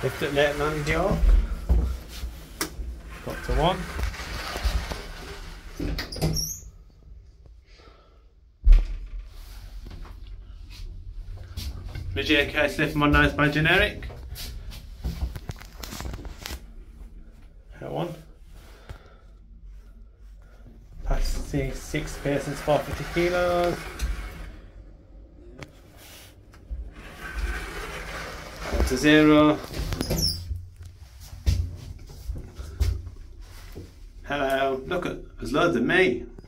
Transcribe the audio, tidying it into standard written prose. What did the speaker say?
Lift at Lakeland, York. Got to 1. The JK lift modernised by generic. At 1. Capacity 6 persons, 450 kilos. To 0. Hello, look at, there's loads of me.